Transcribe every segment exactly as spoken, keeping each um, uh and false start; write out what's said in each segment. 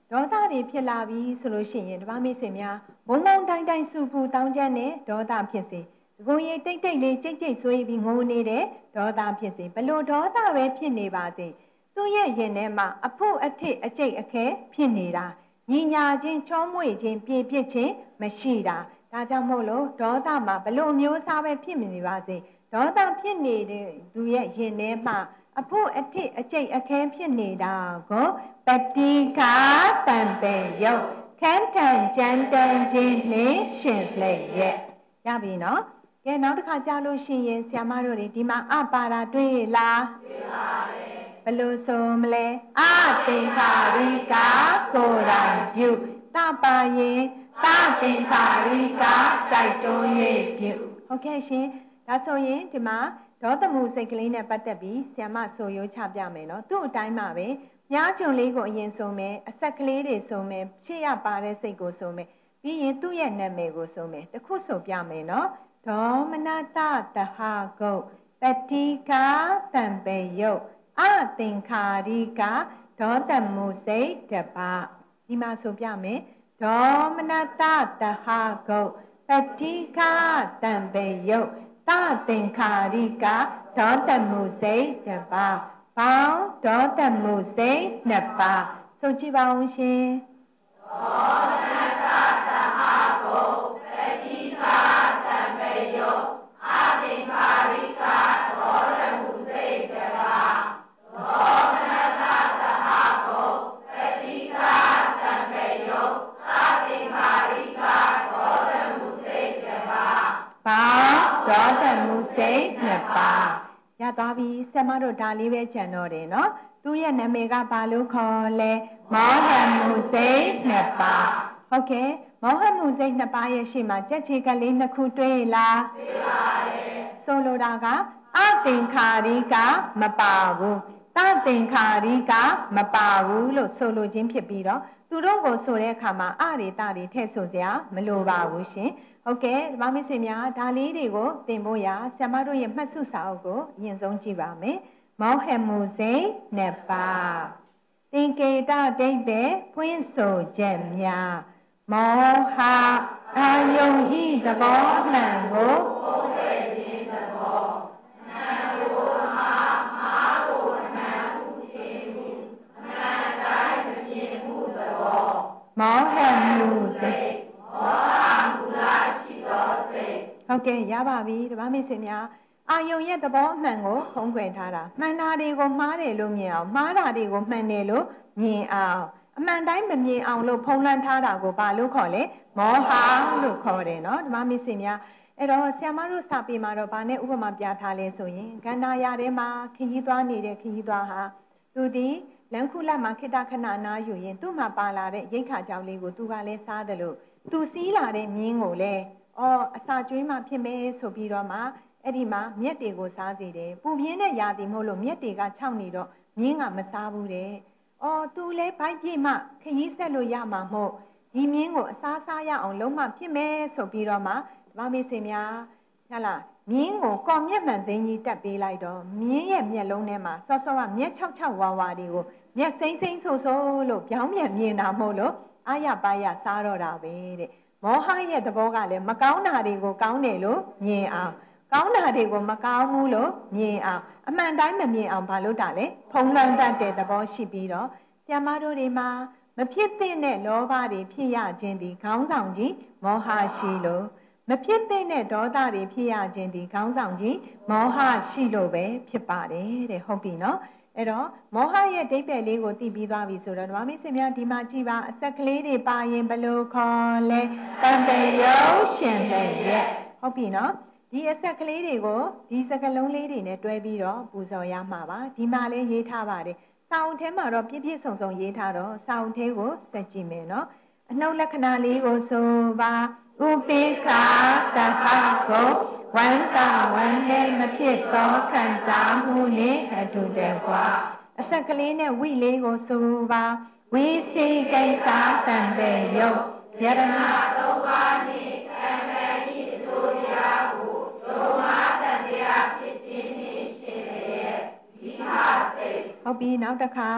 ဒေါသတွေဖြစ်လာပြီဆိုလို့ရှိရင်ဓမ္မမိတ်ဆွေများဘုံဘုံတိုင်းတိုင်းစုပူတောင်းကျမ်းနဲ့ဒေါသဖြစ်စေကိုယ်ရင်တိတ်တိတ်လေးကြိတ်ကြိတ်ဆွေးပြီးငိုနေတဲ့ဒေါသဖြစ်စေဘလို့ဒေါသပဲဖြစ်နေပါစေသူ့ရဲ့ရင်ထဲမှာအဖို့အထစ်အကျိတ်အခဲဖြစ်နေတာညီညာချင်းချောမွေ့ခြင်းပြည့်ပြည့်ခြင်းမရှိတာဒါကြောင့်မို့လို့ဒေါသမှာဘလို့မျိုးစားပဲဖြစ်နေပါစေဒေါသဖြစ်နေတဲ့သူရဲ့ရင်ထဲမှာအဖို့အထစ်အကျိတ်အခဲဖြစ်နေတာကိုပတိကာတံပေယုတ်ခန်းထန်ကြမ်းတမ်းခြင်းနှင့်ရှင်လျက်ရပြီနော်ကဲနောက်တစ်ခါကြားလို့ရှိရင်ဆရာမတို့တွေဒီမှာအပါရာတွေ့လားတွေ့ပါတယ်ဘယ်လိုဆိုမလဲအသင်္ခါရိကာကိုယ်တိုင်ပြုတပါရင်သသင်္ခါရိကာတိုက်တွန်း၍ပြုဟုတ်ကဲ့ရှင်ဒါဆိုရင်ဒီမှာဒေါသမှုစိတ်ကလေးနဲ့ပတ်သက်ပြီးဆရာမဆိုရိုးချပြမယ်နော်သူ့အတိုင်းမှာပဲညားချုံလေးကိုအရင်ဆိုမယ်အဆက်ကလေးတွေဆိုမယ်ရှေ့ရပါတဲ့စိတ်ကိုဆိုမယ်ပြီးရင်သူ့ရဲ့နာမည်ကိုဆိုမယ်တခုဆိုပြမယ်နော်ဒေါမနတတဟဂုတ်ပတိကာတံပေယုတ်အသင်္ခါရိကာဒေါသမှုစိတ်တပါဒီမှာဆိုပြမယ်ဒေါမနတတဟဂုတ်ပတိကာတံပေယုတ်သသင်္ခါရိကာဒေါသမှုစိတ်တပါပေါင်းဒေါသမှုစိတ်နှစ်ပါးဆိုကြည့်ပါဦးရှင်ဒေါမနတတဟဂုတ်ပတိကာတံပေယုတ်အသင်္ခါရိကာဒေါသမှုစိတ်တပါဒေါမနတတဟဂုတ်ပတိကာတံပေယုတ်အသင်္ခါရိကာဒေါသမှုစိတ်တပါပေါင်းဒေါသမှုစိတ်နှစ်ပါးရသွားပြီဆရာမတို့ဒါလေးပဲကြံတော့တယ်နော်သူ့ရဲ့နာမည်ကဘာလို့ခေါ်လဲမောဟမှုစိတ်နှစ်ပါးဟုတ်ကဲ့မောဟမှုစိတ်နှစ်ပါးရဲ့ရှေ့မှာကြက်ချေကလေးနှစ်ခုတွေ့လားတွေ့ပါတယ်ဆိုလိုတာကအသင်္ခါရိကမပါဘူးသသင်္ခါရိကမပါဘူးလို့ဆိုလိုခြင်းဖြစ်ပြီးတော့သူတို့ကိုဆိုတဲ့အခါမှာအရိတတွေထည့်ဆိုစရာမလိုပါဘူးရှင်ဟုတ်ကဲ့ဓမ္မမိတ်ဆွေများဒါလေးတွေကိုသင်ဖို့ရဆရာမတို့ရဲ့မှတ်စုစာအုပ်ကိုအရင်ဆုံးကြည့်ပါမယ်မောဟမှုစိတ်နှစ်ပါးသင်္ကေတဒိဋ္ဌိဖွင့်ဆိုချက်များမောဟအာယုံဤသဘောမှန်ကိုဟုတ်ကဲ့ခြင်းသဘောနာကိုမာမာကိုနာဟုခြင်းမှုအမှန်တိုင်းမြင်မှုသဘောမောဟမှုစိတ်မောဟမူလရှိသောစိတ်ဟုတ်ကဲ့ရပါပြီဓမ္မမိတ်ဆွေများအာယုံရဲ့သဘောအမှန်ကိုဖုံးကွယ်ထားတာမှန်တာတွေကိုမှားတယ်လို့မြင်အောင်မှားတာတွေကိုမှန်တယ်လို့မြင်အောင်အမှန်တိုင်းမမြင်အောင်လို့ဖုံးလွှမ်းထားတာကိုဘာလို့ခေါ်လဲမောဟလို့ခေါ်တယ်နော်ဓမ္မမိတ်ဆွေများအဲ့တော့ဆရာမတို့စာပေမှာတော့ဗာနဲ့ဥပမာပြထားလဲဆိုရင်ကန္နာရထဲမှာခရီးသွားနေတဲ့ခရီးသွားဟာသူဒီလမ်းခုလက်မှာခိတ္တခဏနာယူရင်သူ့မှာပါလာတဲ့ရိတ်ခါကြောင်လေးကိုသူကလည်းစားတယ်လို့သူစီးလာတဲ့မြင်းကိုလည်းအော်အစာကျွေးမှဖြစ်မယ်ဆိုပြီးတော့မှအဲ့ဒီမှာမြက်တွေကိုစားစေတယ်ပူပြင်းတဲ့ຢာတိမဟုတ်လို့မြက်တွေကခြောက်နေတော့မြင်းကမစားဘူးတဲ့အော်သူလည်းဘိုက်ပြည့်မှခရီးဆက်လို့ရမှာမဟုတ်ဒီမြင်းကိုအစားစားရအောင်လုံးမှဖြစ်မယ်ဆိုပြီးတော့မှဓမ္မမိတ်ဆွေများဟဲ့လားမြင်းကိုကော်မျက်မှန်သိန်းကြီးတက်ပေးလိုက်တော့မြင်းရဲ့မျက်လုံးထဲမှာစောစောကမျက်၆၆ဝါဝါတွေကိုမျက်စိမ့်စိမ့်ဆိုဆိုလို့ပြောင်းပြန်မြင်တာမဟုတ်လို့အာရပါရစားတော့တာပဲတဲ့မောဟရဲ့သဘောကလည်းမကောင်းတာတွေကိုကောင်းတယ်လို့မြင်အောင်ကောင်းတာတွေကိုမကောင်းဘူးလို့မြင်အောင်အမှန်တိုင်းမမြင်အောင်ဘာလို့တာလဲဖုံးလွှမ်းတတ်တဲ့သဘောရှိပြီးတော့ဆရာမတို့တွေမှာမဖြစ်သင့်တဲ့လောဘတွေဖြစ်ရခြင်းဒီခေါင်းဆောင်ကြီးမောဟရှိလို့မဖြစ်သင့်တဲ့ဒေါသတွေဖြစ်ရခြင်းဒီခေါင်းဆောင်ကြီးမောဟရှိလို့ပဲဖြစ်ပါတယ်တဲ့ဟုတ်ပြီနော်အဲ့တော့မောဟရဲ့အဓိပ္ပာယ်လေးကိုသိပြီးသွားပြီဆိုတော့ဓမ္မမိတ်ဆွေများဒီမှာကြည့်ပါအဆက်ကလေးတွေပါရင်ဘယ်လိုခေါ်လဲတန်ပေရုံရှင်လျက်ဟုတ်ပြီနော်ဒီအဆက်ကလေးတွေကိုဒီစကလုံးလေးတွေနဲ့တွဲပြီးတော့ပူဇော်ရမှာပါဒီမှာလည်းရေးထားပါတယ်စာအုပ်ထဲမှာတော့ပြည့်ပြည့်စုံစုံရေးထားတော့စာအုပ်ထဲကိုစက်ကြည့်မယ်နော်အနှုတ်လက္ခဏာလေးကိုဆိုပါဥပိ္ပခာတဟကိုဝန္တာဝန္နေမဖြစ်သောခံစားမှုနှင့်အတူတကွာအဆက်ကလေးနဲ့ဝိလေးကိုဆိုပါဝိသိကိစ္စတံပေယုတ်ယရဏသုံးပါးနှင့်ကံကံဤဆိုရာဟုဒုမတတရားဖြစ်ခြင်းနှင့်ရှင်ရဲ့ဒီဟာစိတ်ဟုတ်ပြီနောက်တစ်ခါအ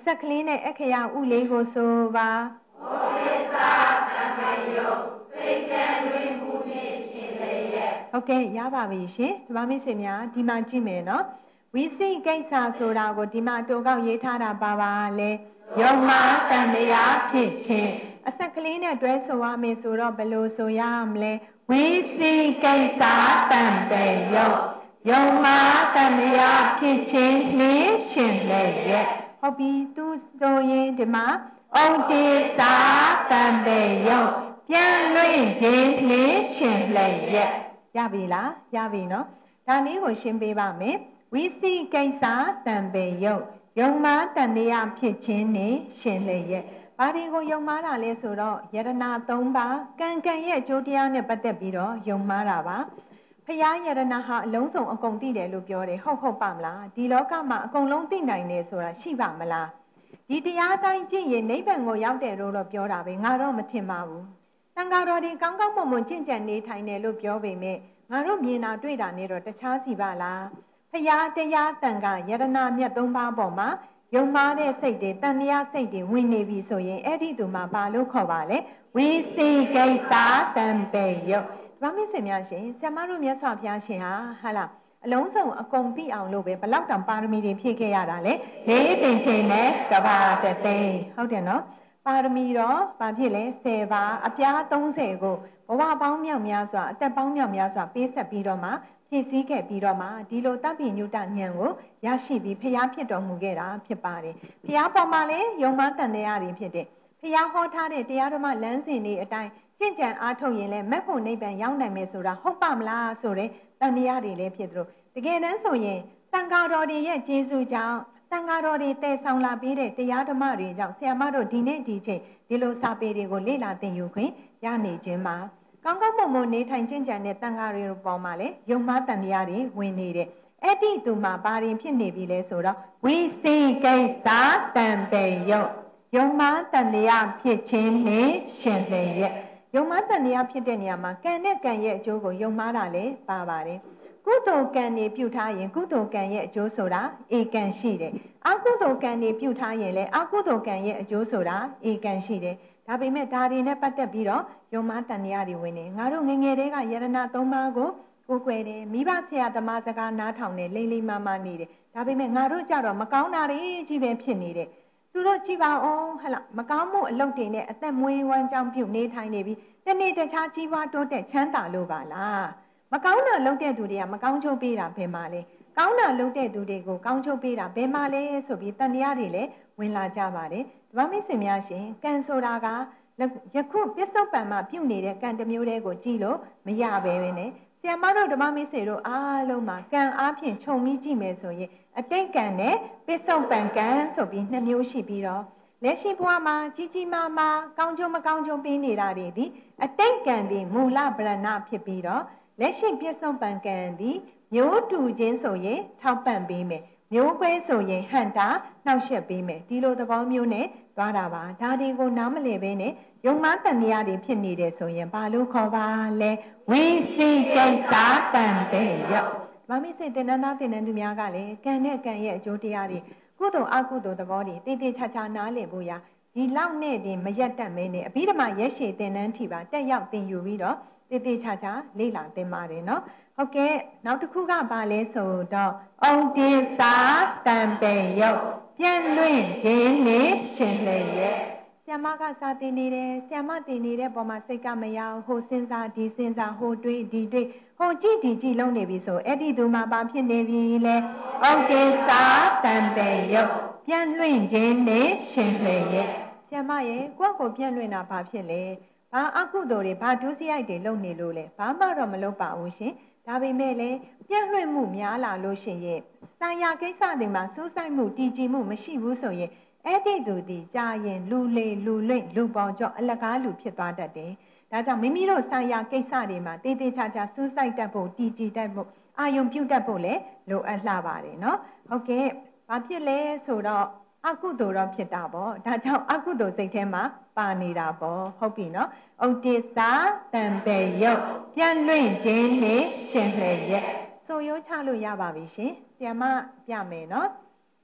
ဆက်ကလေးနဲ့အခရာဥလေးကိုဆိုပါဝိသသံမေယုစိတ်ကံတွင်မူနှင့်ရှင်လည်းရဲ့ဟုတ်ကဲ့ရပါပြီရှင်ဓမ္မမိတ်ဆွေများဒီမှာကြည့်မယ်နော်ဝိသိကိစ္စဆိုတာကိုဒီမှာတိုကောက်ရေးထားတာပါပါလေယုံမှားတန်တရားဖြစ်ခြင်းအဆက်ကလေးနဲ့တွဲဆိုရမယ်ဆိုတော့ဘယ်လိုဆိုရမလဲဝိသိကိစ္စတန်ပေယုံယုံမှားတန်တရားဖြစ်ခြင်းနှင်းရှင်လည်းရဲ့ဟုတ်ပြီသူဆိုရင်ဒီမှာဩတိသာတန်ပေယုံပြန်လွင့်ခြင်းနှင်းရှင်လည်းရဲ့ရပြီလားရပြီနော်ဒါလေးကိုရှင်းပေးပါမယ်ဝိသိကိစ္စတံပေယုတ်ယုံမားတန်တရားဖြစ်ခြင်းနဲ့ရှင်လျက်ဘာဒီကိုယုံမားတာလဲဆိုတော့ယရနာ၃ပါးကံကံရဲ့အကျိုးတရားနဲ့ပတ်သက်ပြီးတော့ယုံမားတာပါဖရာယရနာဟာအလုံးစုံအကုန်သိတယ်လို့ပြောတယ်ဟုတ်ဟုတ်ပါမလားဒီလောကမှာအကုန်လုံးသိနိုင်တယ်ဆိုတာရှိပါမလားဒီတရားတိုင်းကျင့်ရင်နိဗ္ဗာန်ကိုရောက်တယ်လို့တော့ပြောတာပဲငါတော့မထင်ပါဘူးသံဃာတော်တွေကောင်းကောင်းမွန်မွန်ကျင့်ကြံနေထိုင်တယ်လို့ပြောပေမဲ့ငါတို့မြင်တာတွေ့တာနဲ့တော့တခြားစီပါလားဖရာတရားတန်ခါယရနာမြတ်သုံးပါးပေါ်မှာယုံမားတဲ့စိတ်တွေတန်တရားစိတ်တွေဝင်နေပြီဆိုရင်အဲ့ဒီသူမှာဘာလို့ခေါ်ပါလဲဝိသိကိစ္စတံပေယုတ်ဗမာမိတ်ဆွေများရှင်ဆရာမတို့မြတ်စွာဘုရားရှင်ဟာဟာလားအလုံးစုံအကုန်သိအောင်လို့ပဲဘလောက်တောင်ပါရမီတွေဖြည့်ခဲ့ရတာလဲလေးပင်ချိန်နဲ့ကဘာတသိန်းဟုတ်တယ်နော်ပါရမီတော့ဘာဖြစ်လဲဆယ်ပါအပြားသုံးဆယ်ကိုဘဝပေါင်းမြောက်များစွာအသက်ပေါင်းမြောက်များစွာပေးဆက်ပြီးတော့မှဖြည့်ဆည်းခဲ့ပြီးတော့မှဒီလိုတပ်ပိညုတဉာဏ်ကိုရရှိပြီးဖျားဖြစ်တော်မူခဲ့တာဖြစ်ပါတယ်ဖျားပေါ်မှာလည်းယုံမှန်းတန်တရားတွေဖြစ်တယ်ဖျားဟောထားတဲ့တရားဓမ္မလမ်းစဉ်တွေအတိုင်းကျင့်ကြံအားထုတ်ရင်လည်းမက်ဖို့နိဗ္ဗာန်ရောက်နိုင်မယ်ဆိုတာဟုတ်ပါမလားဆိုတဲ့တန်တရားတွေလည်းဖြစ်သလိုတကယ်တမ်းဆိုရင်သံဃာတော်တွေရဲ့ကျေးဇူးကြောင့်သံဃာတော်တွေတည်ဆောင်လာပေးတဲ့တရားဓမ္မတွေကြောင့်ဆရာမတို့ဒီနေ့ဒီချိန်ဒီလိုစာပေတွေကိုလေ့လာသင်ယူခွင့်ရနေခြင်းမှာကောင်းကောင်းမွန်မွန်နေထိုင်ကျင့်ကြံတဲ့တန်ဃာတွေပေါ်မှာလည်းယုံမှားတန်တရားတွေဝင်နေတဲ့အဲ့ဒီသူမှာဘာရင်ဖြစ်နေပြီလဲဆိုတော့ဝိသိကိစ္စတံပေယုတ်ယုံမှားတန်တရားဖြစ်ခြင်းနဲ့ရှင်လျက်ယုံမှားတန်တရားဖြစ်တဲ့နေရာမှာကံနဲ့ကံရဲ့အကျိုးကိုယုံမှားတာလည်းပါပါတယ်ကုသိုလ်ကံတွေပြုထားရင်ကုသိုလ်ကံရဲ့အကျိုးဆိုတာဧကံရှိတယ်အကုသိုလ်ကံတွေပြုထားရင်လည်းအကုသိုလ်ကံရဲ့အကျိုးဆိုတာဧကံရှိတယ်ဒါပေမဲ့ဒါတွေနဲ့ပတ်သက်ပြီးတော့ယုံမှားတန်တရားတွေဝင်နေငါတို့ငငယ်တွေကယရနာသုံးပါးကိုကိုယ်ွယ်တယ်မိဘဆရာသမားစကားနားထောင်တယ်လိမ့်လိမ့်မမနေတယ်ဒါပေမဲ့ငါတို့ကြတော့မကောင်းတာတွေကြီးပဲဖြစ်နေတယ်သူတို့ကြည့်ပါအောင်ဟလာမကောင်းမှုအလုပ်တွေနဲ့အသက်မွေးဝမ်းကြောင်းပြုနေထိုင်နေပြီးတနေ့တခြားကြီးပွားတိုးတက်ချမ်းသာလို့ပါလားမကောင်းတာလုပ်တဲ့သူတွေကမကောင်းချိုးပေးတာဘယ်မှာလဲကောင်းတာလုပ်တဲ့သူတွေကိုကောင်းချိုးပေးတာဘယ်မှာလဲဆိုပြီးတန်တရားတွေလည်းဝင်လာကြပါတယ်ဓမ္မမိတ်ဆွေများရှင်ကံဆိုတာကယခုပစ္စုပန်မှာပြုနေတဲ့ကံတစ်မျိုးတည်းကိုကြည့်လို့မရပဲပဲနဲ့ဆရာမတို့ဓမ္မမိတ်ဆွေတို့အားလုံးမှာကံအားဖြင့်ခြုံပြီးကြည့်မယ်ဆိုရင်အတိတ်ကံနဲ့ပစ္စုပန်ကံဆိုပြီးနှစ်မျိုးရှိပြီးတော့လက်ရှိဘဝမှာကြီးကြီးမားမားကောင်းကျိုးမကောင်းကျိုးပေးနေတာတွေဒီအတိတ်ကံဒီမူလဗရဏဖြစ်ပြီးတော့လက်ရှိပစ္စုပန်ကံဒီမျိုးတူခြင်းဆိုရင်ထောက်ပံ့ပေးမယ်မျိုးကွဲဆိုရင်ဟန်တာနှောက်ယှက်ပေးမယ်ဒီလိုသဘောမျိုးနဲ့သွားတာပါဒါတွေကိုနားမလည်ပဲနဲ့ယုံမှားတန်တရားတွေဖြစ်နေတယ်ဆိုရင်ဘာလို့ခေါ်ပါလဲဝိသိကိစ္စတံပေယုတ်ဓမ္မမိတ်ဆွေတင်နန်းသားတင်နန်းသူများကလည်းကံနဲ့ကံရဲ့အကျိုးတရားတွေကုသိုလ်အကုသိုလ်သဘောတွေတေးသေးချာချာနားလည်ဖို့ရာဒီလောက်နဲ့တင်မရက်တတ်မဲနဲ့အဘိဓမ္မာရက်ရှည်တင်နန်းထီပါတက်ရောက်တင်ယူပြီးတော့တေးသေးချာချာလေ့လာသင်ပါတယ်နော်ဟုတ်ကဲ့နောက်တစ်ခုကဘာလဲဆိုတော့ဩတိသာတံပေယုတ်ပြန့်လွင့်ခြင်းနဲ့ရှင်လျက်ဆရာမကစာတင်နေတယ်ဆရာမတင်နေတဲ့ပုံမှာစိတ်ကမရဟိုစဉ်းစားဒီစဉ်းစားဟိုတွေးဒီတွေးဟိုကြည့်ဒီကြည့်လုံးနေပြီဆိုအဲ့ဒီသူမှာဘာဖြစ်နေပြီလဲဩတိသာတံပေယုတ်ပြန့်လွင့်ခြင်းနဲ့ရှင်လျက်ဆရာမရဲ့ကိုယ့်ကိုပြန့်လွင့်တာဘာဖြစ်လဲဘာအကုသိုလ်တွေဘာဒုစရိုက်တွေလုပ်နေလို့လဲဘာမှတော့မလုပ်ပါဘူးရှင်ဒါပေမဲ့လည်းပြန့်လွင့်မှုများလာလို့ရှိရင်စာရာကိစ္စတွေမှာစိုးစိုက်မှုတည်ကြည်မှုမရှိဘူးဆိုရင်အဲ့ဒီသူဒီကြာရင်လူလေလူလိမ့်လူပေါကြောင့်အလကားလူဖြစ်သွားတတ်တယ်။ဒါကြောင့်မိမိတို့စာရာကိစ္စတွေမှာတေးသေးချာချာစိုးစိုက်တတ်ဖို့တည်ကြည်တတ်ဖို့အာယုံပြုတ်တတ်ဖို့လည်းလိုအပ်လှပါတယ်နော်။ဟုတ်ကဲ့ဘာဖြစ်လဲဆိုတော့အကုသိုလ်တော့ဖြစ်တာပေါ့။ဒါကြောင့်အကုသိုလ်စိတ်ထဲမှာပါနေတာပေါ့ဟုတ်ပြီနော်။ဥဒိစ္စတံပေယုတ်ပြန့်လွင့်ခြင်းနဲ့ရှင်လျက်ဆိုရိုးချလို့ရပါပြီရှင်။ဆရာမပြမယ်နော်။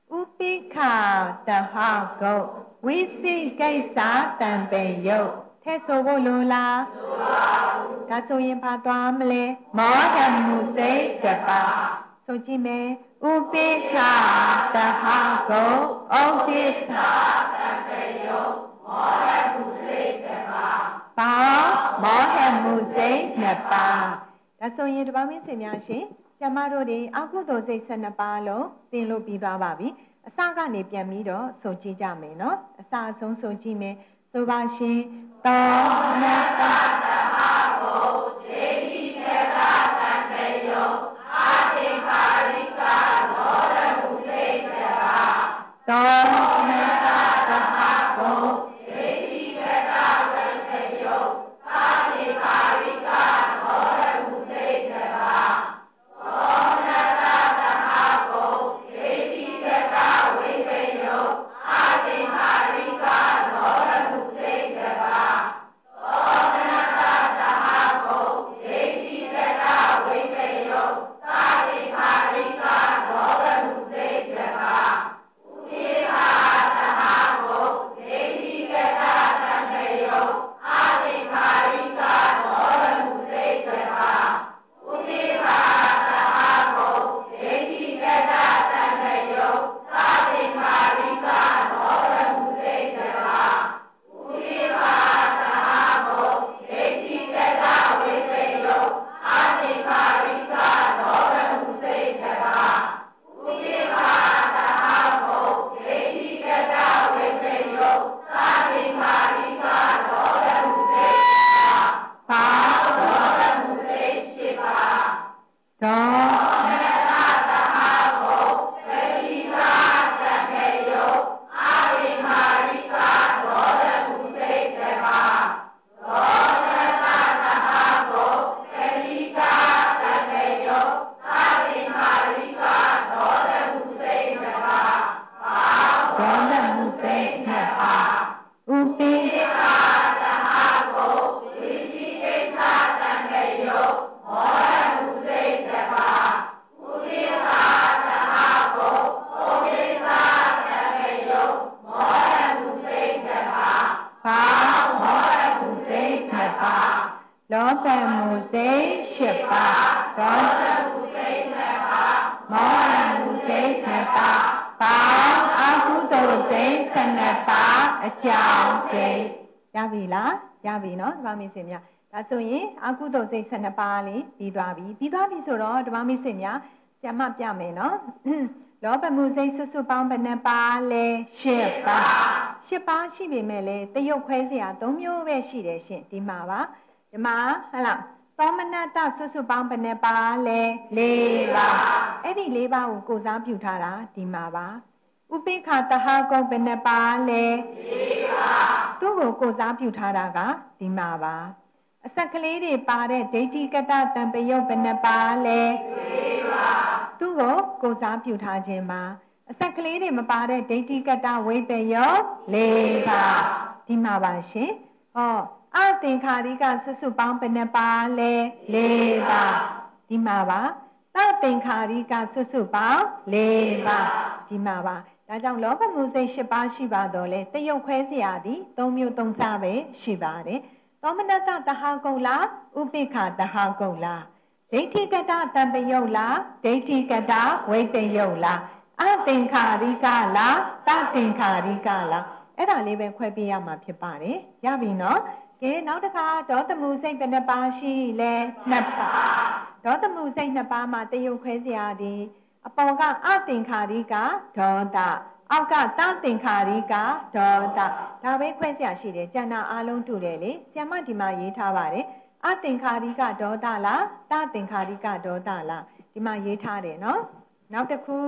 ဥပိ္ခာတဟဂုတ်ဝိသိကိစ္စတံပေယုတ်ထဲဆိုဖို့လိုလားလိုပါဘူးဒါဆိုရင်ဘာသွားမလဲမောဟမှုစိတ်တပါဆိုကြည့်မယ်ဥပိ္ခာတဟဂုတ်ဩဒိသတံပေယုတ်မောဟမှုစိတ်တပါပါမောဟမှုစိတ်နှစ်ပါဒါဆိုရင်တပါးမင်းဆွေများရှင်ကျမတို့တွေအကုသိုလ်စိတ်၁၂ပါးလုံးသင်လို့ပြီးသွားပါပြီအစကနေပြန်ပြီးတော့ဆိုကြည့်ကြမယ်နော်အစအဆုံးဆိုကြည့်မယ်ဆိုပါရှင်သောနတ္တသဟဘုဒေတိကေတသံဃယောအာတိပါရိကမောရမှုစိတ်တပါသောနတ္တသဟဘုဒေတိကေတသံဃယောအာတိပါရိကမောရမှုစိတ်တပါသောနတ္တသဟဘုဒေတိကေတဝိပယောအာတိပါရိကမောရမှုစိတ်တပါသောနတ္တသဟဘုဒေတိကေတဝိပယောအာတိပါရိကမောရမှုစိတ်တပါဥပိ္ခာသဟဘုဒေတိကေတသံဃယောအာတိပါရိကမောရမှုစိတ်တပါဥပိ္ခာသဟဘုဒေတိကေတသံဃယောအာတိပါရိကမောရမှုစိတ်တပါဥပိ္ခာသဟဘုဒေတိကေတဝိပယောအာတိပါရိကမောရမှုစိတ်တပါဥပိ္ခာသဟဘုဒေတိကေတဝိပယောအာတိပါရိကမောရမှုစိတ်တပါမောရမှုစိတ်ရှိပါသောနတ္တသဟဘုဒေတိကေတသံဃယောအာတိပါရိကမောရမှုစိတ်တပါသောနတ္တသဟဘုဒေတိကေတသံဃယောအာတိပါရိကမောရမှုစိတ်တပါမောရမှုစိတ်နှစ်ပါဥပိ္ခာသဟဘုဝိသိကိစ္စတံဃယောမောရမှုစိတ်တပါဥပိ္ခာသဟဘုဩကိစ္စတံဃယောမောရမှုစိတ်တပါဘာမောရမှုစိတ်နှစ်ပါလောဘမှုစိတ်ရှစ်ပါဒေါသမှုစိတ်နှစ်ပါမောဟမှုစိတ်နှစ်ပါဘာအကုသိုလ်စိတ်၁၂ပါအကြောင်းစိတ်ရပြီလားရပြီနော်ဓမ္မမိတ်ဆွေများဒါဆိုရင်အကုသိုလ်စိတ်၁၂ပါးလေးပြီးသွားပြီပြီးသွားပြီဆိုတော့ဓမ္မမိတ်ဆွေများဆရာမပြမယ်နော်လောဘမှုစိတ်စွတ်စွတ်ပေါင်းဘယ်နှပါလဲရှစ်ပါရှစ်ပါရှိပေမဲ့လည်းတရုပ်ခွဲစရာ၃မျိုးပဲရှိတယ်ရှင်ဒီမှာပါဒီမှာဟဟလားသောမနတ္တစွတ်စွတ်ပေါင်းဘယ်နှပါလဲ၄ပါအဲ့ဒီ၄ပါကိုကိုယ်စားပြုထားတာဒီမှာပါဥပိ္ခာတဟဂုတ်ဘယ်နှပါလဲ၄ပါသူ့ကိုကိုယ်စားပြုထားတာကဒီမှာပါအစက်ကလေးတွေပါတဲ့ဒိဋ္ဌိကတတံပယုတ်ဘယ်နှပါလဲ၄ပါသူ့ကိုကိုယ်စားပြုထားခြင်းပါအစက်ကလေးတွေမပါတဲ့ဒိဋ္ဌိကတဝိပယော၄ပါဒီမှာပါရှင်ဟောအသင်္ခါရိကစွတ်စွတ်ပေါင်းဘယ်နှပါလဲ၄ပါဒီမှာပါသသင်္ခါရိကစွတ်စွတ်ပေါင်း၄ပါဒီမှာပါဒါကြောင့်လောဘမှုစိတ်၈ပါးရှိပါတော့လေတရုပ်ခွဲစရာသည်၃မျိုး၃စားပဲရှိပါတယ်သောမနတ္တတဟဂုတ်လားဥပိ္ခာတဟဂုတ်လားဒိဋ္ဌိကတတံပယုတ်လားဒိဋ္ဌိကတဝိတယုတ်လားအသင်္ခါရိကလားသသင်္ခါရိကလားအဲ့ဒါလေးပဲခွဲပြရမှာဖြစ်ပါတယ်ရပြီနော်ကဲနောက်တစ်ခါဒေါသမှုစိတ်ဘယ်နှပါရှိလဲနှစ်ပါဒေါသမှုစိတ်နှစ်ပါးမှာတရုပ်ခွဲစရာသည်အပေါ်ကအသင်္ခါရိကဒေါသအောက်ကသသင်္ခါရိကဒေါသဒါပဲခွဲစရာရှိတယ်ကျန်တာအားလုံးတူတယ်လေဆရာမဒီမှာရေးထားပါတယ်အသင်္ခါရိကဒေါသလားသသင်္ခါရိကဒေါသလားဒီမှာရေးထားတယ်နော်နောက်တစ်ခု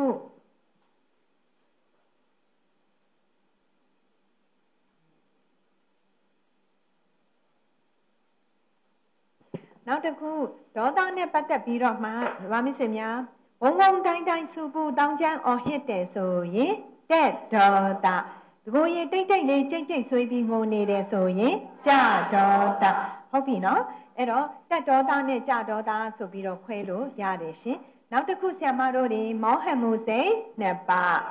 နောက်တစ်ခုဒေါသနဲ့ပတ်သက်ပြီးတော့မှဓမ္မမိတ်ဆွေများဝုံဝုံတိုင်းတိုင်းစူပူတောင်းချမ်းအော်ဟစ်တယ်ဆိုရင်တက်ဒေါသဒီကိုရင်တိတ်တိတ်လေးကြိတ်ကြိတ်ဆွေးပြီးငိုနေတယ်ဆိုရင်ကြဒေါသဟုတ်ပြီနော်အဲ့တော့တက်ဒေါသနဲ့ကြဒေါသဆိုပြီးတော့ခွဲလို့ရတယ်ရှင်နောက်တစ်ခုဆရာမတို့တွေမောဟမှုစိတ်နှစ်ပါဩ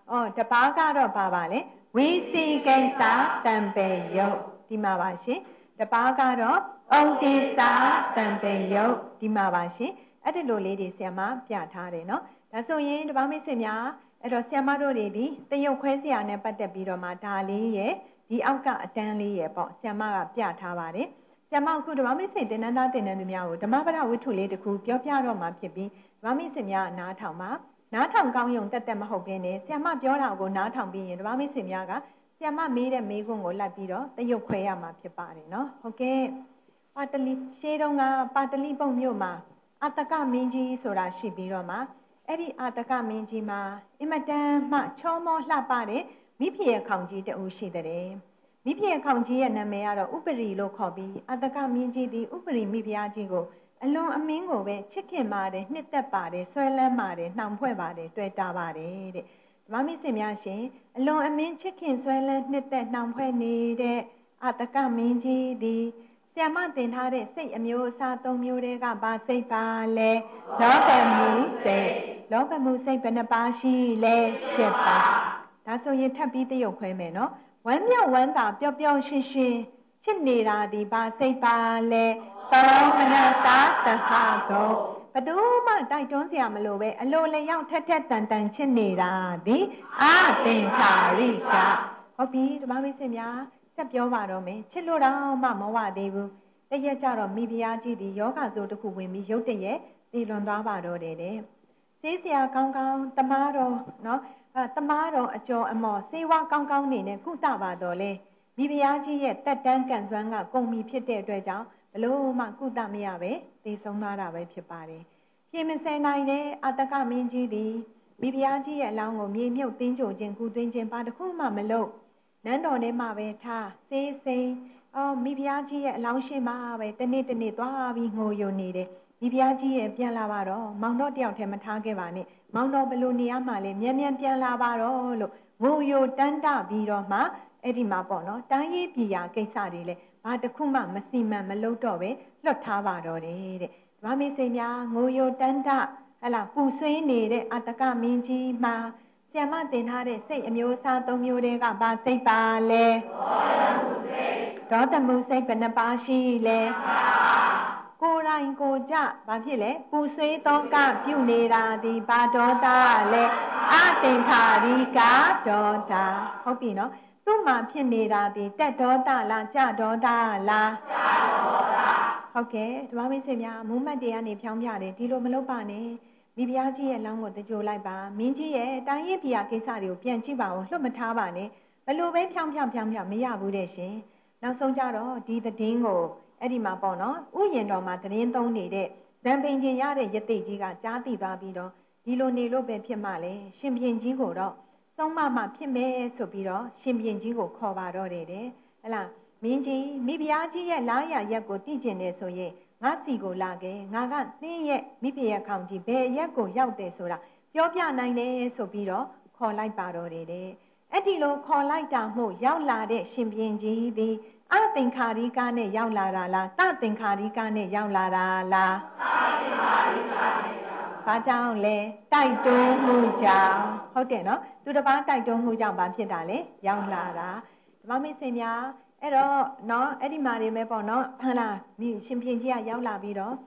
အော်တပါးကတော့ပါပါလေဝိစီကိစ္စတံပေယုတ်ဒီမှာပါရှင်တပါးကတော့ဩတိစာတံပေယုတ်ဒီမှာပါရှင်အဲ့ဒီလိုလေးတွေဆရာမပြထားတယ်နော်ဒါဆိုရင်တပါးမိတ်ဆွေများအဲ့တော့ဆရာမတို့တွေဒီတရုတ်ခွဲစရာနဲ့ပတ်သက်ပြီးတော့မှဒါလေးရဲ့ဒီအောက်ကအတန်းလေးရဲ့ပေါ့ဆရာမကပြထားပါတယ်ဆရာမအခုဓမ္မမိတ်ဆွေတင်နန်းသားတင်နန်းသူများကိုဓမ္မပဒဝိထုလေးတစ်ခုပြောပြတော့မှဖြစ်ပြီးဓမ္မမိတ်ဆွေများနားထောင်ပါနားထောင်ကောင်းယုံတက်တက်မဟုတ်ဘဲနဲ့ဆရာမပြောတာကိုနားထောင်ပြီးရင်ဓမ္မမိတ်ဆွေများကဆရာမမေးတဲ့မေးခွန်းကိုလိုက်ပြီးတော့တရုတ်ခွဲရမှာဖြစ်ပါတယ်နော်ဟုတ်ကဲ့ပါတလီရှေးတုန်းကပါတလီပုံမြို့မှာအတကမင်းကြီးဆိုတာရှိပြီးတော့မှအဲ့ဒီအတကမင်းကြီးမှာအင်မတန်မှချောမောလှပတဲ့မိဖရဲ့ခေါင်ကြီးတူရှိတဲ့မိဖရဲ့ခေါင်ကြီးရဲ့နာမည်ကတော့ဥပရိလို့ခေါ်ပြီးအတကမင်းကြီးဒီဥပရိမိဖုရားကြီးကိုအလွန်အမင်းကိုပဲချစ်ခင်ပါတယ်နှစ်သက်ပါတယ်ဆွဲလန်းပါတယ်နှောင်ဖွဲ့ပါတယ်တွေ့တာပါတယ်တဲ့ဓမ္မမိတ်ဆွေများရှင်အလွန်အမင်းချစ်ခင်ဆွဲလန်းနှစ်သက်နှောင်ဖွဲ့နေတဲ့အတကမင်းကြီးဒီဆရာမတင်ထားတဲ့စိတ်အမျိုးအစားသုံးမျိုးတွေကဘာစိတ်ပါလဲလောကမှုစိတ်လောကမှုစိတ်ဘယ်နှပါရှိလဲရှစ်ပါဒါဆိုရင်ထပ်ပြီးတရုတ်ခွဲမယ်နော်ဝမ်းမြောက်ဝမ်းသာပျော်ပျော်ရွှင်ရွှင်ချစ်နေတာဒီဘာစိတ်ပါလဲသောမနတာသဟာတော့ဘယ်သူမှတိုက်တွန်းစရာမလိုပဲအလိုလျောက်ထက်ထက်တန်တန်ချစ်နေတာဒီအသင်္ခါရိကဟုတ်ပြီဓမ္မမိတ်ဆွေများဆက်ပြောပါတော့မယ်ချစ်လို့တော့မှမဝသေးဘူးတရက်ကြတော့မိဖုရားကြီးဒီယောဂဆိုတစ်ခုဝင်ပြီးရုတ်တရက်တည်လွန်သွားပါတော့တယ်တဲ့စေးစရာကောင်းကောင်းတမားတော်နော်အဲတမားတော်အကျော်အမော်စေဝါကောင်းကောင်းနေနဲ့ကုသပါတော့လေမိဖုရားကြီးရဲ့တက်တန်းကန်စွမ်းကကုန်ပြီဖြစ်တဲ့အတွက်ကြောင့်ဘလို့မှကုသမရပဲသိဆုံးသွားတာပဲဖြစ်ပါတယ်ပြင်မစဲနိုင်တဲ့အတကမင်းကြီးသည်မိဖုရားကြီးရဲ့အလောင်းကိုမြေမြုပ်တင်းကြိုခြင်းကုသွင်းခြင်းဘာတစ်ခုမှမလုပ်နန်းတော်ထဲမှာပဲထားစေးစိမ်အော်မိဖုရားကြီးရဲ့အလောင်းရှိမှပဲတနေ့တနေ့သွားပြီးငိုယိုနေတယ်မိဖုရားကြီးရဲ့ပြန်လာပါတော့မောင်တော်တယောက်ထဲမထားခဲ့ပါနဲ့မောင်တော်ဘလို့နေရမှလဲမြန်မြန်ပြန်လာပါတော့လို့ငိုယိုတန်းတပြီးတော့မှအဲ့ဒီမှာပေါ့နော်တိုင်းရေးပြည်ရာကိစ္စတွေလဲဘာတစ်ခုမှမစီမံမလုပ်တော့ပဲလွတ်ထားပါတော့တယ်တဲ့ဓမ္မမိတ်ဆွေများငိုယိုတန်းတဟလာပူဆွေးနေတဲ့အတကမင်းကြီးမှာဆရာမတင်ထားတဲ့စိတ်အမျိုးအစားသုံးမျိုးတွေကဘာစိတ်ပါလဲဒေါသမှုစိတ်ဘယ်နှပါရှိလဲကိုယ်တိုင်ကိုကြဘာဖြစ်လဲပူဆွေးသောကပြုနေတာဒီဘာဒေါသလဲအသင်္ခါရိကဒေါသဟုတ်ပြီနော်သူ့မှာဖြစ်နေတာဒီတက်ဒေါသလားကြဒေါသလားကြဒေါသဟုတ်ကဲ့ဓမ္မမိတ်ဆွေများမုံမတ်တရားနေဖြောင်းပြတယ်ဒီလိုမလုပ်ပါနဲ့မိဖုရားကြီးရဲ့လောင်းကိုတကြိုလိုက်ပါမင်းကြီးရဲ့တိုင်းရစ်ပြည်ကိစ္စတွေကိုပြန်ကြည့်ပါဦးလွတ်မထားပါနဲ့ဘလို့ပဲဖြောင်းဖြောင်းဖြောင်းဖြောင်းမရဘူးတဲ့ရှင်နောက်ဆုံးကြတော့ဒီသတင်းကိုအဲ့ဒီမှာပေါ့နော်ဥယျာဉ်တော်မှာသတင်းသုံးနေတဲ့ဇံပင်ချင်းရတဲ့ယသိကြီးကကြားသိသွားပြီးတော့ဒီလိုနေလို့ပဲဖြစ်မှလဲရှင်ဘုရင်ကြီးကိုတော့သုံးမမှဖြစ်မယ်ဆိုပြီးတော့ရှင်ဘုရင်ကြီးကိုခေါ်ပါတော့တယ်တဲ့ဟလားမင်းကြီးမိဖုရားကြီးရဲ့လားရရက်ကိုသိကျင်တယ်ဆိုရင်ငါစီကိုလာခဲ့ငါကသင်ရဲ့မိဖုရားခေါင်ကြီးဘယ်ရက်ကိုရောက်တယ်ဆိုတာပြောပြနိုင်တယ်ဆိုပြီးတော့ခေါ်လိုက်ပါတော့တယ်တဲ့အဲ့ဒီလိုခေါ်လိုက်တာမို့ရောက်လာတဲ့ရှင်ဘုရင်ကြီးသည်အသင်္ခါရိကနဲ့ရောက်လာတာလားတသင်္ခါရိကနဲ့ရောက်လာတာလားတသင်္ခါရိကနဲ့ဘာကြောင့်လဲတိုက်တွန်းမှုကြောင့်ဟုတ်တယ်နော်သူတစ်ပါးတိုက်တွန်းမှုကြောင့်ဘာဖြစ်တာလဲရောက်လာတာဓမ္မမိတ်ဆွေများအဲ့တော့နော်အဲ့ဒီမှာနေမဲ့ပေါ့နော်ဟလာမိရှင်ဘုရင်ကြီးကရောက်လာပြီးတော့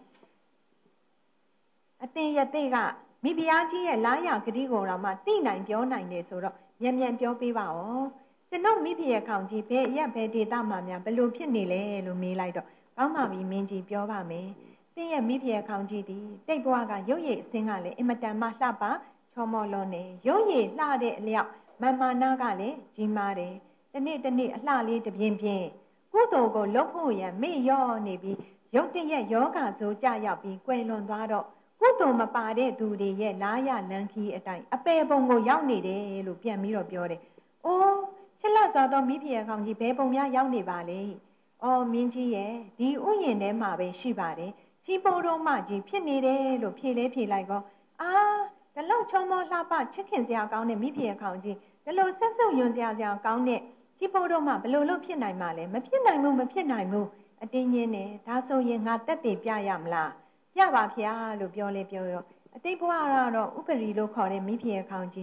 အတင်ရတဲ့ကမိဖုရားကြီးရဲ့လားရဂတိကိုတော့မှသိနိုင်ပြောနိုင်တယ်ဆိုတော့မြန်မြန်ပြောပေးပါဦးကျွန်တော်မိဖုရားခေါင်ကြီးဘယ်ရက်ဘယ်ဒေသမှာများဘလို့ဖြစ်နေလဲလို့မေးလိုက်တော့ကောင်းပါပြီမင်းကြီးပြောပါမယ်သင်ရဲ့မိဖုရားခေါင်ကြီးဒီတိတ်ဘွားကရုပ်ရည်အစင်းကလည်းအင်မတန်မှလှပချောမောလုံးနေရုပ်ရည်လှတဲ့အလျောက်မမနာကလည်းကြီးမားတယ်တနေ့တနေ့အလှလေးတပြင်းပြင်းကုသိုလ်ကိုလုပ်ဖို့ရမေ့ရော့နေပြီးရုပ်တရက်ယောဂဆိုကြရောက်ပြီးကွယ်လွန်သွားတော့ကုသိုလ်မပါတဲ့သူတွေရဲ့လားရလန်းခီးအတိုင်းအပေပုံကိုရောက်နေတယ်လို့ပြန်ပြီးတော့ပြောတယ်။အိုးချစ်လက်စွာသောမိဖုရားခေါင်ကြီးဘယ်ပုံများရောက်နေပါလဲ။အော်မင်းကြီးရဲ့ဒီဥယျာဉ်ထဲမှာပဲရှိပါတယ်။ကြီးပိုးတော်မကြီးဖြစ်နေတယ်လို့ဖြေလဲဖြေလိုက်ကောအာဒါလောက်ချုံမောလှပချစ်ခင်စရာကောင်းတဲ့မိဖုရားခေါင်ကြီးဒါလို့ဆက်ဆုပ်ယွန်စရာစရာကောင်းတဲ့ကြီးပိုးတော်မဘလို့လို့ဖြစ်နိုင်မှာလဲမဖြစ်နိုင်ဘူးမဖြစ်နိုင်ဘူးအတင်းချင်းနဲ့ဒါဆိုရင်ငါတက်တည်ပြရမလားပြပါဖျားလို့ပြောလဲပြောရောအတိတ်ဘဝကတော့ဥပရိလို့ခေါ်တဲ့မိဖုရားခေါင်ကြီး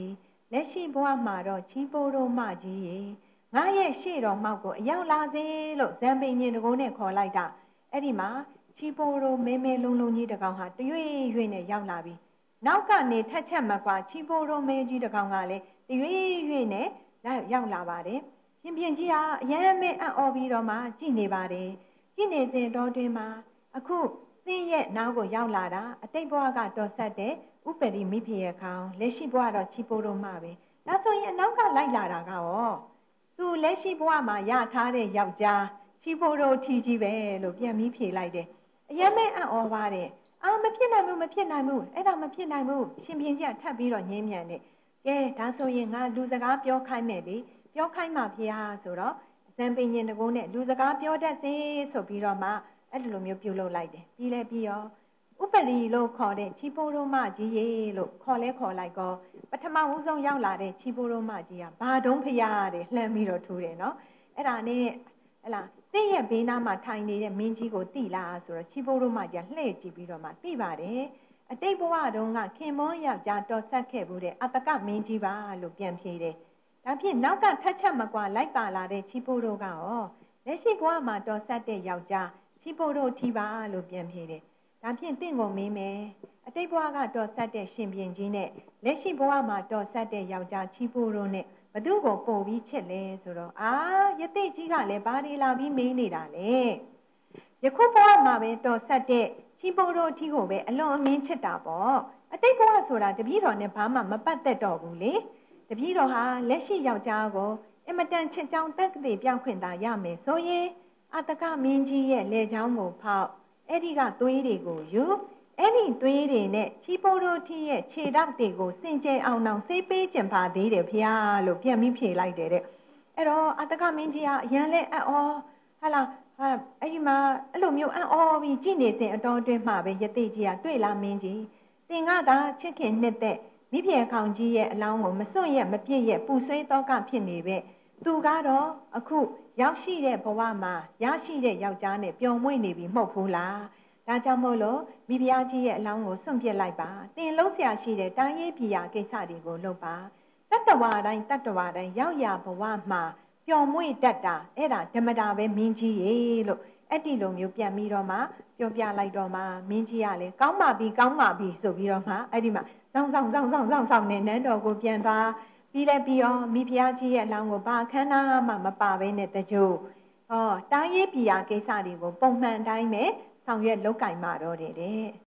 လက်ရှိဘဝမှာတော့ချီပိုးတို့မကြီးရေငါရဲ့ရှေ့တော်မောက်ကိုအရောက်လာစေလို့ဇံပင်ညင်တကုန်းနဲ့ခေါ်လိုက်တာအဲ့ဒီမှာချီပိုးတို့မဲမဲလုံးလုံးကြီးတကောင်ဟာတရွေ့ရွေ့နဲ့ရောက်လာပြီနောက်ကနေထက်ချက်မကွာချီပိုးတို့မဲကြီးတကောင်ကလည်းတရွေ့ရွေ့နဲ့ရောက်လာပါတယ်ရှင်ပြန်ကြီးဟာအယမ်းမဲအံ့ဩပြီးတော့မှကြည်နေပါတယ်ကြည်နေစဉ်တော်တွင်မှာအခုသင်ရဲ့နောက်ကိုရောက်လာတာအတိတ်ဘဝကတော်ဆက်တဲ့ဥပရိမိဖေရဲ့ခေါင်းလက်ရှိဘဝတော့ချီပိုးတို့မှပဲဒါဆိုရင်အနောက်ကလိုက်လာတာကရောသူလက်ရှိဘဝမှာရထားတဲ့ယောက်ျားချီပိုးတို့ထီကြီးပဲလို့ပြန်ပြီးဖြေလိုက်တယ်အယမ်းမဲအံ့ဩပါတယ်အာမဖြစ်နိုင်ဘူးမဖြစ်နိုင်ဘူးအဲ့ဒါမဖြစ်နိုင်ဘူးရှင်ပြန်ကြီးကထပ်ပြီးတော့ညင်းမြန်တယ်ကဲဒါဆိုရင်ငါလူစကားပြောခိုင်းမယ်လေပြောခိုင်းမှာဖေဟာဆိုတော့ဇံပင်ညင်တကုန်းနဲ့လူစကားပြောတတ်စေဆိုပြီးတော့မှအဲ့လိုမျိုးပြုလုပ်လိုက်တယ်ပြီးလဲပြီးရောဥပရိလို့ခေါ်တဲ့ချီပိုးရိုးမကြီးရေလို့ခေါ်လဲခေါ်လိုက်ကောပထမဦးဆုံးရောက်လာတဲ့ချီပိုးရိုးမကြီးကဘာတုံးဖျားတယ်လှမ်းပြီးတော့ထူတယ်နော်အဲ့ဒါနဲ့ဟလာသင်ရဲ့ဘေးနားမှာထိုင်နေတဲ့မင်းကြီးကိုတိလားဆိုတော့ချီပိုးရိုးမကြီးကလှည့်ကြည့်ပြီးတော့မှတိပါတယ်အတိတ်ဘဝတုန်းကခင်မွန်းယောက်ျားတော်ဆက်ခဲ့ဘူးတဲ့အတကမင်းကြီးပါလို့ပြန်ဖြေတယ်ဒါဖြင့်နောက်ကထက်ချက်မကွာလိုက်ပါလာတဲ့ချီပိုးရိုးကရောလက်ရှိဘဝမှာတော်ဆက်တဲ့ယောက်ျားချီပိုးရိုးထီပါလို့ပြန်ဖြေတယ်ဒါဖြင့်တင့်ကိုမေးမယ်အတိတ်ဘဝကတော်ဆက်တဲ့ရှင်ပြန်ကြီးနဲ့လက်ရှိဘဝမှာတော်ဆက်တဲ့ယောက်ျားချီပိုးရိုးနဲ့ဘသူကိုပို့ပြီးချစ်လဲဆိုတော့အာယသိကြီးကလည်းဘာဒီလာပြီးမေးနေတာလေယခုဘဝမှာပဲတော်ဆက်တဲ့ချီပိုးရိုးထီကိုပဲအလွန်အမင်းချစ်တာပေါ့အတိတ်ဘဝဆိုတာတပည့်တော်နဲ့ဘာမှမပတ်သက်တော့ဘူးလေတပည့်တော်ဟာလက်ရှိယောက်ျားကိုအမတန်ချစ်ကြောင်းတက္ကသိပြောင်းခွင့်သာရမယ်ဆိုရင်အတကမင်းကြီးရဲ့လေချောင်းကိုဖောက်အဲ့ဒီကသွေးတွေကိုယူအဲ့ဒီသွေးတွေနဲ့ချီပိုးတို့ထီရဲ့ခြေထောက်တွေကိုစင်ကြယ်အောင်အောင်ဆေးပေးကျင်ပါသေးတယ်ဖျားလို့ပြန်ပြီးဖြေလိုက်တယ်တဲ့အဲ့တော့အတကမင်းကြီးကအရန်လဲအံ့ဩဟာလားဟာအဲ့ဒီမှာအဲ့လိုမျိုးအံ့ဩပြီးကြည်နေစဉ်အတော်အတွင်းမှာပဲယသိကြီးကတွေ့လာမင်းကြီးသင်ကသာချစ်ခင်နှစ်သက်မိဖုရားခေါင်ကြီးရဲ့အလောင်းကိုမစွန့်ရက်မပြည့်ရက်ပူဆွေးတော့ကဖြစ်နေပဲသူကတော့အခုရောက်ရှိတဲ့ဘဝမှာရရှိတဲ့ယောက်ျားနဲ့ပျော်မွေ့နေပြီမဟုတ်ဘူးလားဒါကြောင့်မို့လို့မိဖုရားကြီးရဲ့အလောင်းကိုစွန့်ပစ်လိုက်ပါတင်လုံးဆရာရှိတဲ့တိုင်းရေးပြည်ရာကိစ္စတွေကိုလုပ်ပါတတ္တဝါတိုင်းတတ္တဝါတိုင်းရောက်ရဘဝမှာပျော်မွေ့တတ်တာအဲ့ဒါဓမ္မတာပဲမင်းကြီးရေလို့အဲ့ဒီလိုမျိုးပြန်ပြီးတော့မှပြောပြလိုက်တော့မှမင်းကြီးကလည်းကောင်းပါပြီကောင်းပါပြီဆိုပြီးတော့မှအဲ့ဒီမှာစောင်းစောင်းစောင်းစောင်းစောင်းစောင်းနဲ့နန်းတော်ကိုပြန်သွားပြီးလဲပြီးရောမိဖုရားကြီးရဲ့အလောင်းကိုဘာခန်းနာမှမပါဘဲနဲ့တကြို့ဟောတိုင်းရေးပြည်ရာကိစ္စတွေကိုပုံမှန်တိုင်းပဲဆောင်ရွက်လုပ်ကင်မှာတော့တယ်တဲ့